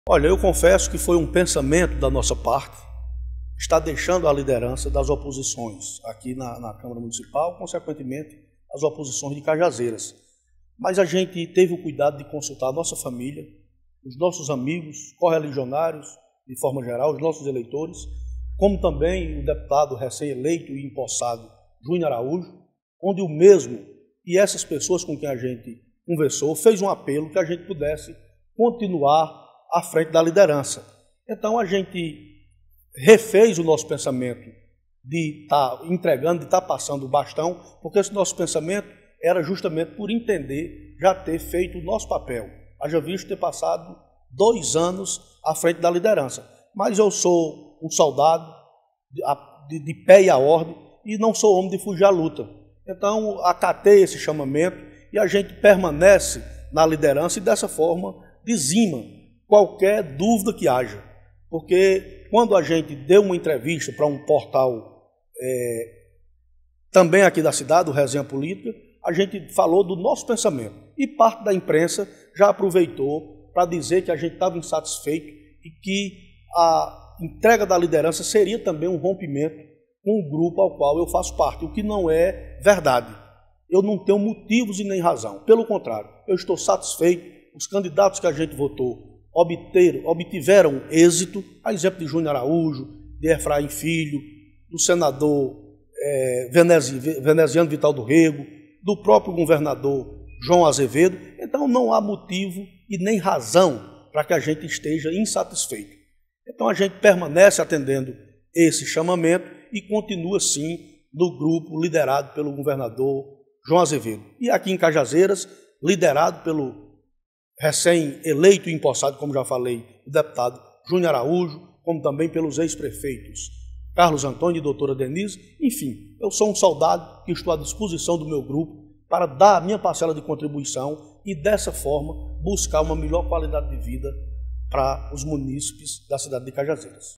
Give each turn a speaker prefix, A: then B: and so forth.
A: Olha, eu confesso que foi um pensamento da nossa parte estar deixando a liderança das oposições aqui na Câmara Municipal, consequentemente as oposições de Cajazeiras. Mas a gente teve o cuidado de consultar a nossa família, os nossos amigos, correligionários, de forma geral, os nossos eleitores, como também o deputado recém-eleito e empossado Júnior Araújo, onde o mesmo e essas pessoas com quem a gente conversou fez um apelo que a gente pudesse continuar à frente da liderança. Então a gente refez o nosso pensamento de estar entregando, de estar passando o bastão, porque esse nosso pensamento era justamente por entender, já ter feito o nosso papel. Haja visto ter passado 2 anos à frente da liderança. Mas eu sou um soldado de pé e à ordem e não sou homem de fugir à luta. Então acatei esse chamamento e a gente permanece na liderança e dessa forma dizima qualquer dúvida que haja. Porque quando a gente deu uma entrevista para um portal também aqui da cidade, o Resenha Política, a gente falou do nosso pensamento. E parte da imprensa já aproveitou para dizer que a gente estava insatisfeito e que a entrega da liderança seria também um rompimento com o grupo ao qual eu faço parte, o que não é verdade. Eu não tenho motivos e nem razão. Pelo contrário, eu estou satisfeito. Os candidatos que a gente votou obtiveram êxito, a exemplo de Júnior Araújo, de Efraim Filho, do senador Veneziano Vital do Rego, do próprio governador João Azevedo. Então não há motivo e nem razão para que a gente esteja insatisfeito. Então a gente permanece atendendo esse chamamento e continua sim no grupo liderado pelo governador João Azevedo. E aqui em Cajazeiras, liderado pelo recém-eleito e empossado, como já falei, o deputado Júnior Araújo, como também pelos ex-prefeitos Carlos Antônio e doutora Denise. Enfim, eu sou um soldado que estou à disposição do meu grupo para dar a minha parcela de contribuição e, dessa forma, buscar uma melhor qualidade de vida para os munícipes da cidade de Cajazeiras.